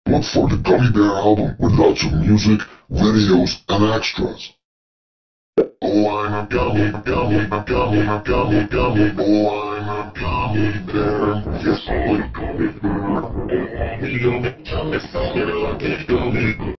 Look for the Gummy Bear album with lots of music, videos, and extras. Oh, I'm a gummy, gummy, gummy, gummy, gummy. Oh, I'm a gummy bear. Yes, I'm a gummy bear. Oh, I'm a gummy bear.